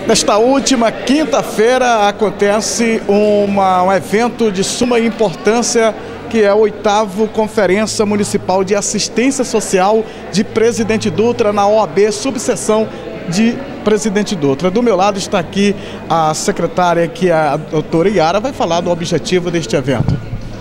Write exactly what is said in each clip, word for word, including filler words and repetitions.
Nesta última quinta-feira acontece uma, um evento de suma importância, que é a oitava Conferência Municipal de Assistência Social de Presidente Dutra na O A B Subseção de Presidente Dutra. Do meu lado está aqui a secretária, que é a doutora Yara, vai falar do objetivo deste evento.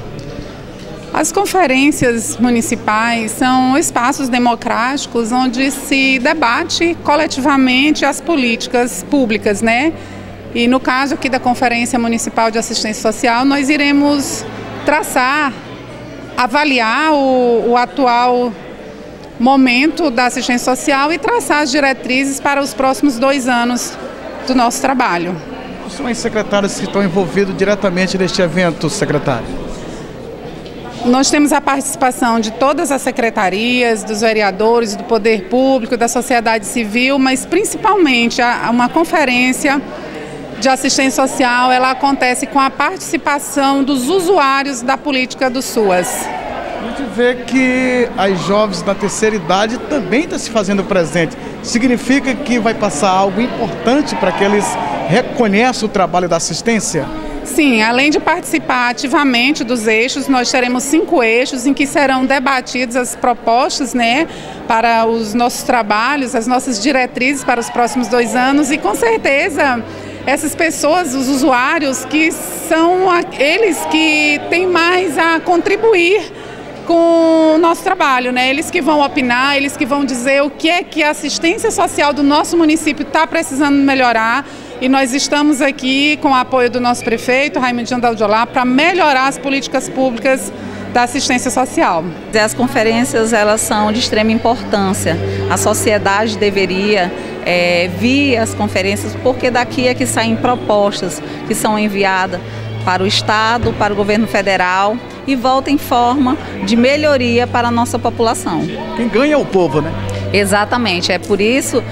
As conferências municipais são espaços democráticos onde se debate coletivamente as políticas públicas, né? E no caso aqui da Conferência Municipal de Assistência Social, nós iremos traçar, avaliar o, o atual momento da assistência social e traçar as diretrizes para os próximos dois anos do nosso trabalho. Quais são as secretárias que estão envolvidas diretamente neste evento, secretária? Nós temos a participação de todas as secretarias, dos vereadores, do poder público, da sociedade civil, mas principalmente a, uma conferência de assistência social, ela acontece com a participação dos usuários da política do SUAS. A gente vê que as jovens da terceira idade também estão se fazendo presente. Significa que vai passar algo importante para que eles reconheçam o trabalho da assistência? Sim, além de participar ativamente dos eixos, nós teremos cinco eixos em que serão debatidas as propostas, né, para os nossos trabalhos, as nossas diretrizes para os próximos dois anos e, com certeza, essas pessoas, os usuários, que são eles que têm mais a contribuir com o nosso trabalho, né? Eles que vão opinar, eles que vão dizer o que é que a assistência social do nosso município está precisando melhorar. E nós estamos aqui com o apoio do nosso prefeito, Raimundinho Daldiolá, para melhorar as políticas públicas da assistência social. As conferências, elas são de extrema importância. A sociedade deveria é, vir às conferências, porque daqui é que saem propostas que são enviadas para o Estado, para o governo federal e voltam em forma de melhoria para a nossa população. Quem ganha é o povo, né? Exatamente, é por isso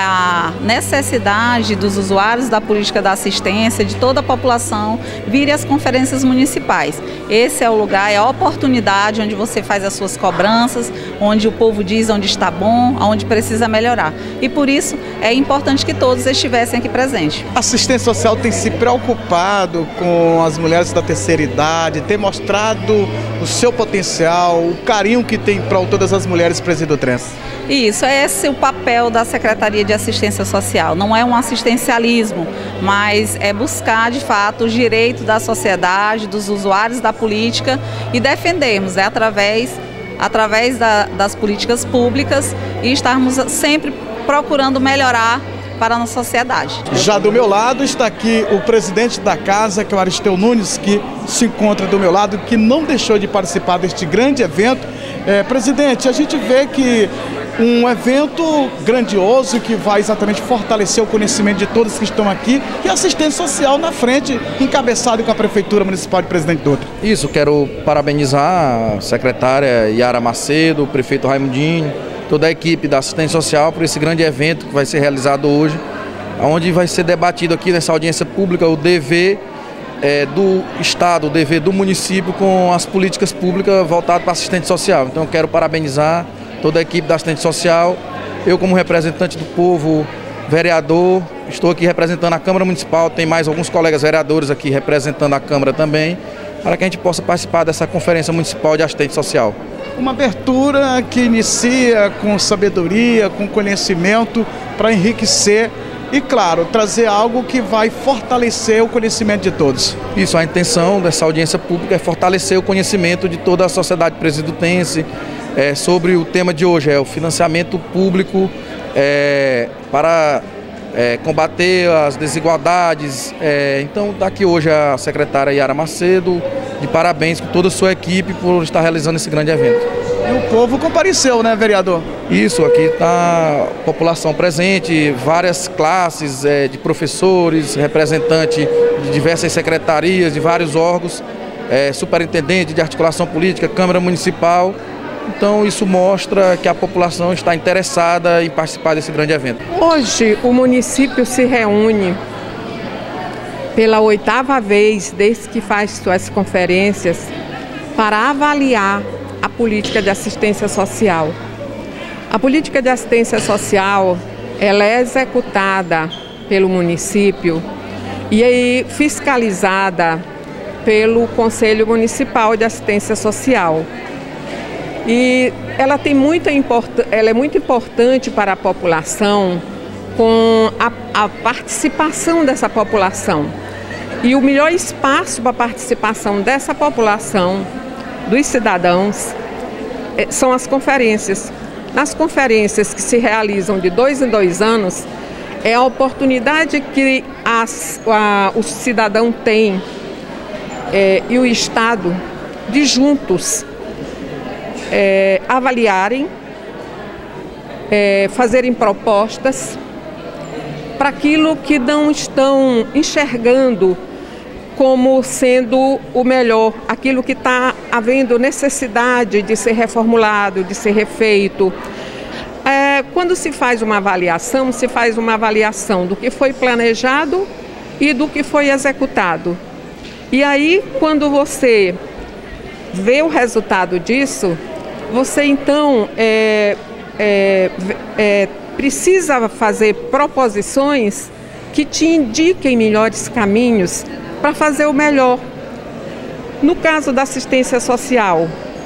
a necessidade dos usuários da política da assistência, de toda a população, virem às conferências municipais. Esse é o lugar, é a oportunidade onde você faz as suas cobranças, onde o povo diz onde está bom, onde precisa melhorar. E por isso é importante que todos estivessem aqui presentes. A assistência social tem se preocupado com as mulheres da terceira idade, tem mostrado o seu potencial, o carinho que tem para todas as mulheres presidutrenses. Isso, é esse o papel da Secretaria de Assistência Social. Não é um assistencialismo, mas é buscar, de fato, os direitos da sociedade, dos usuários da política e defendermos, é através, através da, das políticas públicas e estarmos sempre procurando melhorar para a nossa sociedade. Já do meu lado está aqui o presidente da casa, que é o Aristeu Nunes, que se encontra do meu lado, que não deixou de participar deste grande evento. É, presidente, a gente vê que um evento grandioso que vai exatamente fortalecer o conhecimento de todos que estão aqui e a assistência social na frente, encabeçado com a Prefeitura Municipal de Presidente Dutra. Isso, quero parabenizar a secretária Yara Macedo, o prefeito Raimundinho, toda a equipe da assistência social por esse grande evento que vai ser realizado hoje, onde vai ser debatido aqui nessa audiência pública o dever é, do Estado, o dever do município com as políticas públicas voltadas para a assistência social. Então eu quero parabenizar toda a equipe da assistência social, eu como representante do povo, vereador, estou aqui representando a Câmara Municipal, tem mais alguns colegas vereadores aqui representando a Câmara também, para que a gente possa participar dessa Conferência Municipal de Assistência Social. Uma abertura que inicia com sabedoria, com conhecimento, para enriquecer e, claro, trazer algo que vai fortalecer o conhecimento de todos. Isso, a intenção dessa audiência pública é fortalecer o conhecimento de toda a sociedade presidutense, É, sobre o tema de hoje, é o financiamento público é, para é, combater as desigualdades. É, então, está aqui hoje a secretária Yara Macedo, de parabéns com toda a sua equipe por estar realizando esse grande evento. E o povo compareceu, né, vereador? Isso, aqui está a população presente, várias classes é, de professores, representantes de diversas secretarias, de vários órgãos, é, superintendente de articulação política, Câmara Municipal. Então isso mostra que a população está interessada em participar desse grande evento. Hoje o município se reúne pela oitava vez desde que faz suas conferências para avaliar a política de assistência social. A política de assistência social ela é executada pelo município e aí fiscalizada pelo Conselho Municipal de Assistência Social. E ela, tem muita import... ela é muito importante para a população, com a, a participação dessa população. E o melhor espaço para a participação dessa população, dos cidadãos, são as conferências. Nas conferências que se realizam de dois em dois anos, é a oportunidade que as, a, o cidadão tem é, e o Estado de juntos é, avaliarem, é, fazerem propostas para aquilo que não estão enxergando como sendo o melhor, aquilo que está havendo necessidade de ser reformulado, de ser refeito. É, quando se faz uma avaliação, se faz uma avaliação do que foi planejado e do que foi executado. E aí, quando você vê o resultado disso, você então é, é, é, precisa fazer proposições que te indiquem melhores caminhos para fazer o melhor. No caso da assistência social,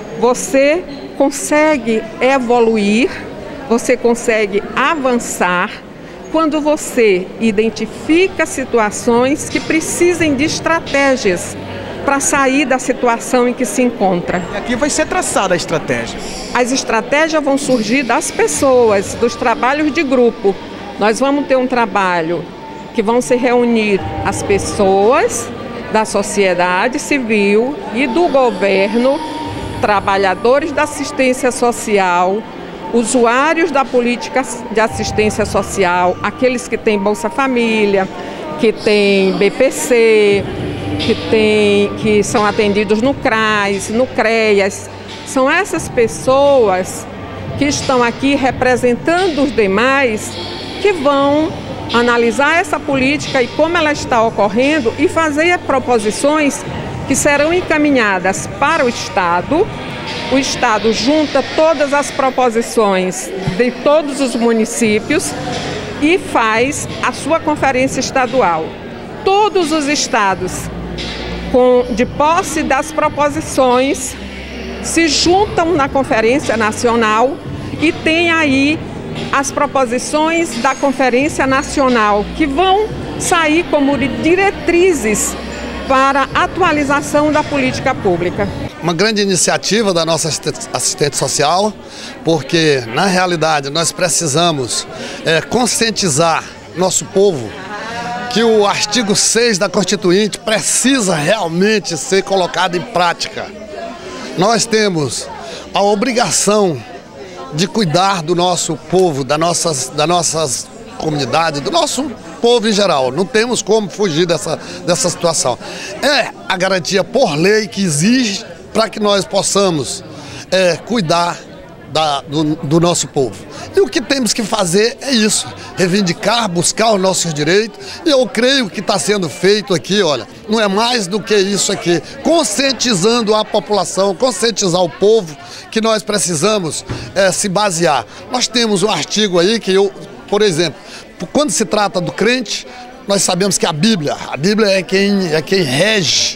você consegue evoluir, você consegue avançar quando você identifica situações que precisem de estratégias para sair da situação em que se encontra. E aqui vai ser traçada a estratégia. As estratégias vão surgir das pessoas, dos trabalhos de grupo. Nós vamos ter um trabalho que vão se reunir as pessoas da sociedade civil e do governo, trabalhadores da assistência social, usuários da política de assistência social, aqueles que têm Bolsa Família, que têm B P C, que, tem, que são atendidos no CRAS, no CREAS. São essas pessoas que estão aqui representando os demais que vão analisar essa política e como ela está ocorrendo e fazer proposições que serão encaminhadas para o Estado. O Estado junta todas as proposições de todos os municípios e faz a sua conferência estadual. Todos os estados, com, de posse das proposições, se juntam na Conferência Nacional e tem aí as proposições da Conferência Nacional, que vão sair como diretrizes para a atualização da política pública. Uma grande iniciativa da nossa assistente social, porque, na realidade, nós precisamos é, conscientizar nosso povo que o artigo seis da Constituinte precisa realmente ser colocado em prática. Nós temos a obrigação de cuidar do nosso povo, das nossas, das nossas comunidades, do nosso povo em geral. Não temos como fugir dessa, dessa situação. É a garantia por lei que exige para que nós possamos é, cuidar da, do, do nosso povo. E o que temos que fazer é isso, reivindicar, buscar os nossos direitos. E eu creio que está sendo feito aqui, olha, não é mais do que isso aqui, conscientizando a população, conscientizar o povo que nós precisamos é, se basear. Nós temos um artigo aí que eu, por exemplo, quando se trata do crente, nós sabemos que a Bíblia, a Bíblia é quem, é quem rege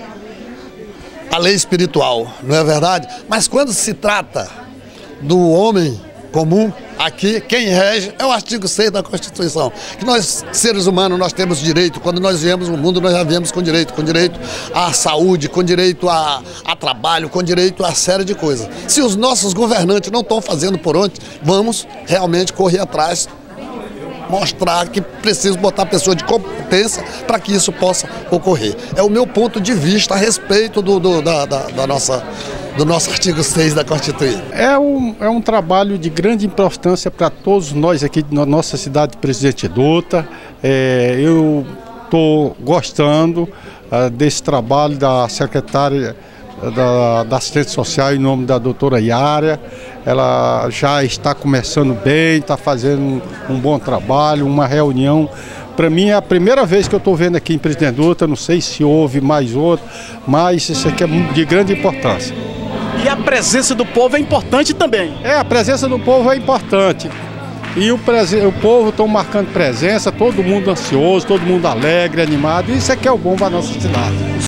a lei espiritual, não é verdade? Mas quando se trata do homem comum, aqui, quem rege é o artigo seis da Constituição. Que nós, seres humanos, nós temos direito, quando nós viemos no mundo, nós já viemos com direito, com direito à saúde, com direito a, a trabalho, com direito a série de coisas. Se os nossos governantes não estão fazendo por onde, vamos realmente correr atrás, mostrar que preciso botar pessoas de competência para que isso possa ocorrer. É o meu ponto de vista a respeito do, do, da, da, da nossa, do nosso artigo seis da Constituição. É um, é um trabalho de grande importância para todos nós aqui na nossa cidade de Presidente Dutra. É, eu estou gostando uh, desse trabalho da secretária Da, da assistência social em nome da doutora Yara. Ela já está começando bem, está fazendo um, um bom trabalho, uma reunião. Para mim é a primeira vez que eu estou vendo aqui em Presidente Dutra, não sei se houve mais outro, mas isso aqui é de grande importância. E a presença do povo é importante também. É, a presença do povo é importante. e o, o povo estão marcando presença, todo mundo ansioso, todo mundo alegre, animado, e isso é que é o bom para a nossa cidade.